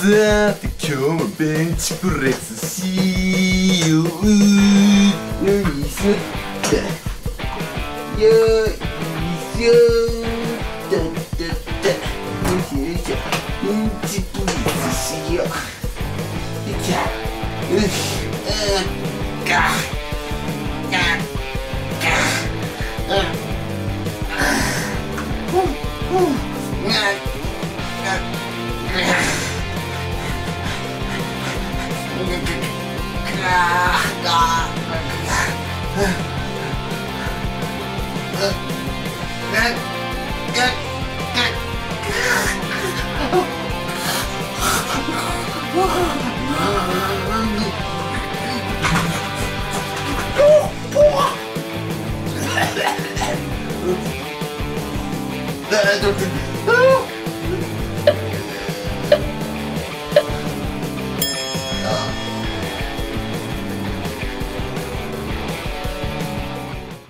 さて今日もベンチプレスしよう。よいしょっと、よいしょっとっとっと、よいしょよいしょ、ベンチプレスしよう。よいしょ、よし、か